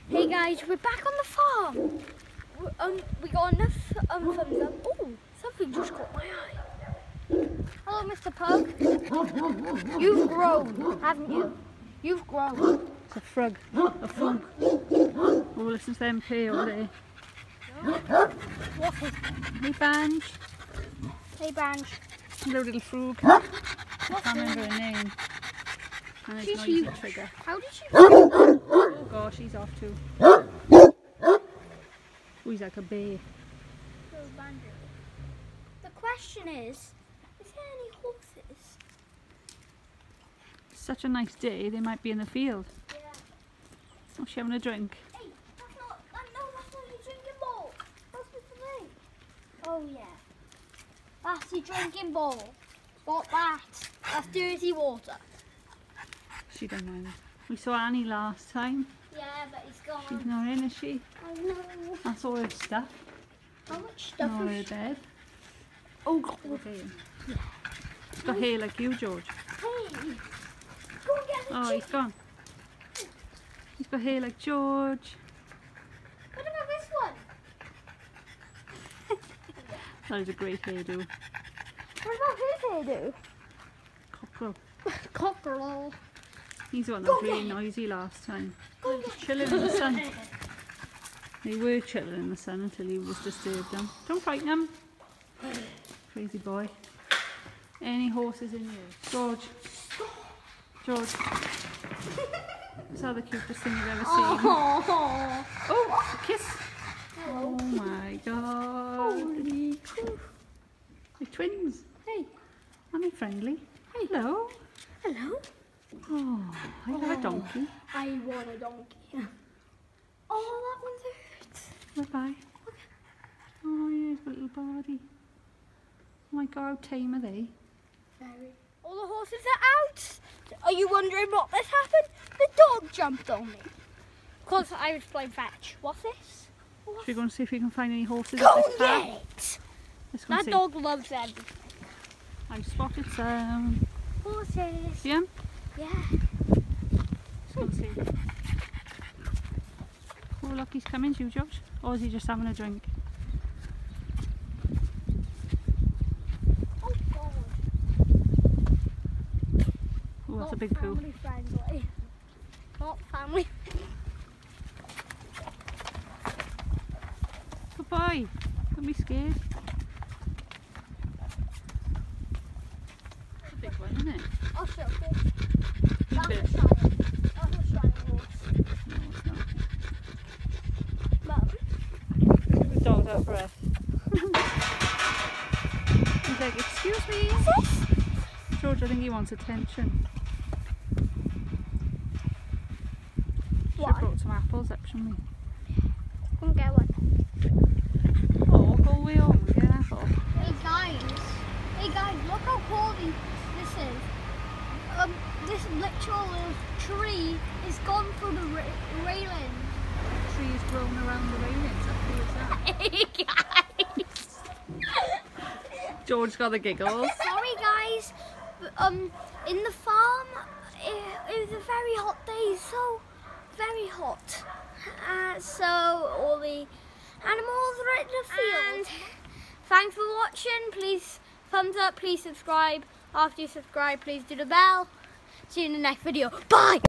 Hey guys, we're back on the farm. We got enough thumbs up. Oh, something just caught my eye. Hello, Mr. Pug. You've grown, haven't you? You've grown. It's a frog, a frog. Oh, listen to them pay over there. What is it? Hey, Banj. Hey, Banj. Hello, little frog. I can't remember her name. And it's She's noisy huge. trigger. How did she? Oh gosh, he's off too. Oh, he's like a bear. The question is there any horses? Such a nice day, they might be in the field. Yeah. Oh, she having a drink? Hey, that's not your drinking bowl. That's for me. Oh yeah. That's your drinking bowl. What that? That's dirty water. She don't mind. We saw Annie last time. Yeah, but it's gone. She's not in, is she? I know. That's all her stuff. How much stuff Not her is bed. Oh, Look at him. He's got hair like you, George. hey. Go and get the Oh, he's gone. He's got hair like George. What about this one? That is a great hairdo. What about his hairdo? Cockerel. Cockerel. He's the one that was really noisy last time. Just chilling in the sun. They were chilling in the sun until he was disturbed them. Don't frighten them. Crazy boy. Any horses in you? George. George. That's how the cutest thing you've ever seen. Oh, Oh, a kiss. Oh my god. holy cow. They're twins. Hey. Aren't they friendly? Hey. Hello. Hello. Oh, I have a donkey. I want a donkey. Oh, that one's hurt. Bye-bye. Oh, here's a little body. Oh my god, how tame are they? Very. All the horses are out. Are you wondering what this happened? The dog jumped on me. Because I was playing fetch. What's this? Should we go and see if we can find any horses Go at this park? get it! Let's go and That see. dog loves everything. I've spotted some. Horses. See 'em? Yeah. Let's go and see. Oh look, he's coming to you, George. Or is he just having a drink? Oh God. Oh, that's a Not big poo. family friendly. Not family. Good boy. Don't be scared. That's a big one, isn't it? I'll show you. Big That's a fish. China. That's a China horse. No, it's not. Mum. The dog's out of breath. He's like, excuse me. George, I think he wants attention. Should have What? brought some apples up, shouldn't we? Come get one. Oh, go away home and get an apple. Hey guys, look how cool this is. This literal tree is gone through the railing. Trees grown around the railings. How cool is that? Hey guys. George got the giggles. Sorry guys, but, in the farm it was a very hot day, so very hot. So all the animals are in the field. And thanks for watching. Please thumbs up, please subscribe. After you subscribe, please do the bell. See you in the next video. Bye!